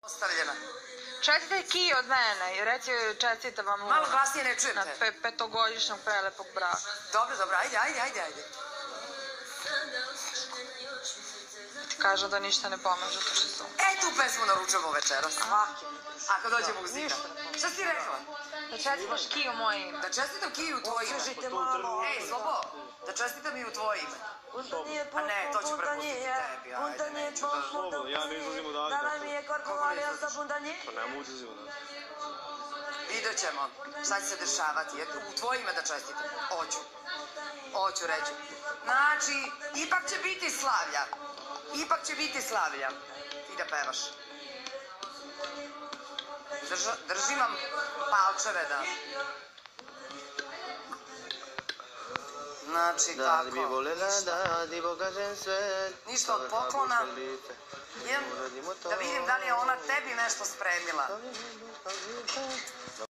Ostavljena. Čestite Kiji od mene i reci joj čestitam vam Malo glasnije ne čujem na te. petogodišnjeg prelepog braka. Dobro, ajde. Ti kažem da ništa ne pomaže to što su. Tu pesmu naručujemo večeras. A kad dođe muzika? Šta si ti rekla? Da čestitaš Kiju moje ime. Da čestitam Kiju u tvoje ime. Ej, Slobo, da čestitam i u tvoje ime. A ne, to ću prepustiti tebi, ajde, neću da... Slobo, ja ne izlazim odavde. Kako ne izlaziš? Pa ne mogu izlazim odavde. Vidjet ćemo šta će se dešavati. U tvoje ime da čestitam. Hoću reći. Znači, ipak će biti slavlja. Ti da pevaš. Držim vam palčeve da... Znači, tako. Ništa od poklona. Da vidim da li je ona tebi nešto spremila.